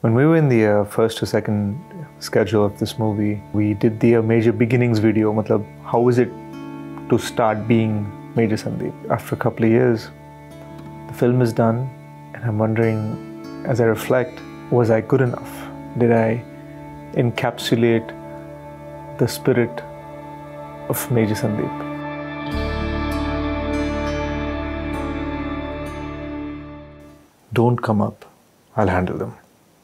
When we were in the first to second schedule of this movie, we did the Major Beginnings video. Matlab, how was it to start being Major Sandeep? After a couple of years, the film is done, and I'm wondering, as I reflect, was I good enough? Did I encapsulate the spirit of Major Sandeep? Don't come up, I'll handle them.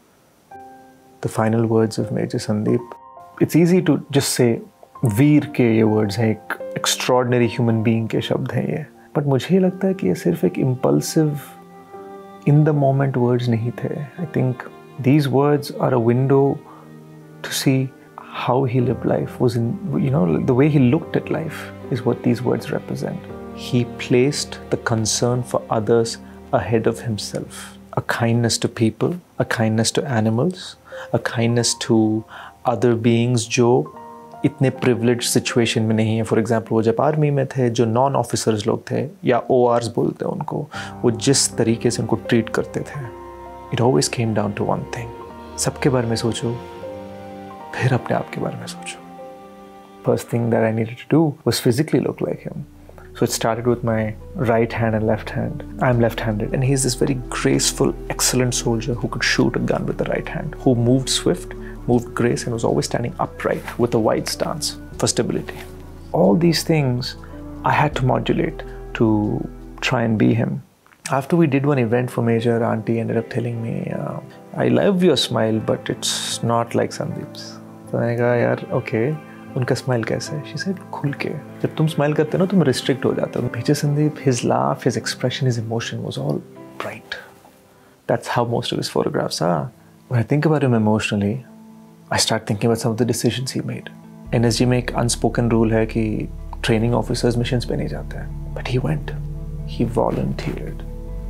The final words of Major Sandeep. It's easy to just say, वीर के ये words हैं, एक extraordinary human being के शब्द हैं ये. But मुझे लगता है कि ये सिर्फ एक impulsive, in the moment words नहीं थे. I think these words are a window to see how he lived life. Was in, the way he looked at life is what these words represent. He placed the concern for others ahead of himself. A kindness to people, a kindness to animals, a kindness to other beings जो इतने privileged situation में नहीं है. For example, वो जब army में थे, जो नॉन ऑफिसर्स लोग थे या ORs बोलते हैं उनको, वो जिस तरीके से उनको ट्रीट करते थे. It always came down to one thing. सबके बारे में सोचो, फिर अपने आप के बारे में सोचो. First thing that I needed to do was physically look like him. So it started with my right hand and left hand. I'm left-handed, and he's this very graceful, excellent soldier who could shoot a gun with the right hand, who moved swift, moved grace, and was always standing upright with a wide stance for stability. All these things I had to modulate to try and be him. After we did one event for Major, Auntie ended up telling me, I love your smile, but it's not like Sandeep's. So I said, yaar, okay. उनका smile कैसे है? She said, खुल के. जब तुम smile करते हो ना, तुम रिस्ट्रिक्ट हो जाते हो. Major Sandeep, his laugh, his expression, his emotion was all bright. That's how most of his photographs are. When I think about him emotionally, I start thinking about some of the decisions he made. NSG में एक unspoken rule है कि training officers missions पे नहीं जाते हैं. But he went. He volunteered.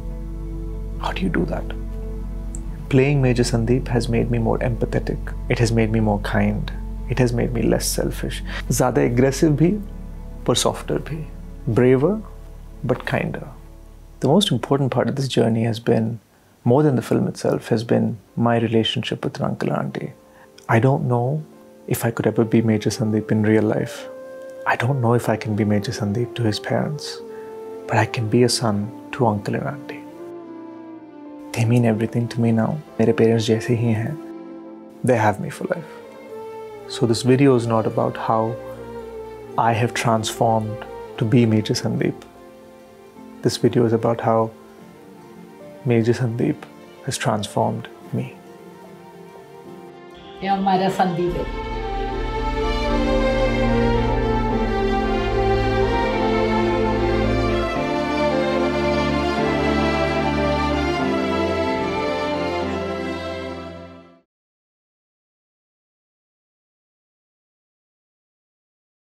How do you do that? Playing Major Sandeep has made me more empathetic. It has made me more kind. It has made me less selfish. ज़्यादा aggressive भी, पर softer भी. Braver, but kinder. The most important part of this journey has been, more than the film itself, has been my relationship with Uncle and Auntie. I don't know if I could ever be Major Sandeep in real life. I don't know if I can be Major Sandeep to his parents. But I can be a son to Uncle and Auntie. They mean everything to me now. मेरे parents जैसे ही हैं. They have me for life. So this video is not about how I have transformed to be Major Sandeep. This video is about how Major Sandeep has transformed me. ये हमारा संदीप है.